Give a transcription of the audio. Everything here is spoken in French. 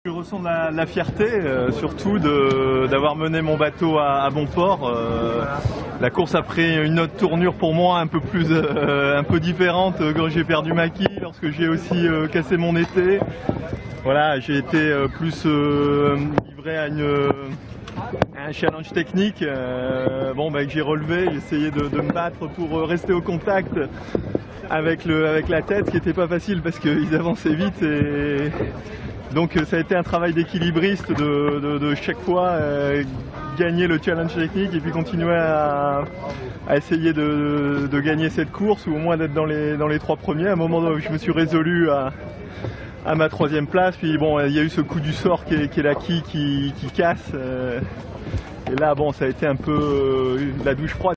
Je ressens de la fierté, surtout d'avoir mené mon bateau à bon port. La course a pris une autre tournure pour moi, un peu différente quand j'ai perdu ma quille, lorsque j'ai aussi cassé mon été. Voilà, j'ai été plus livré à un challenge technique que j'ai relevé. J'ai essayé de me battre pour rester au contact avec la tête, ce qui n'était pas facile parce qu'ils avançaient vite. Donc ça a été un travail d'équilibriste de chaque fois gagner le challenge technique et puis continuer à essayer de gagner cette course ou au moins d'être dans les 3 premiers. À un moment où je me suis résolu à ma 3e place, puis bon, il y a eu ce coup du sort qui est la quille qui casse. Et là, bon, ça a été un peu la douche froide.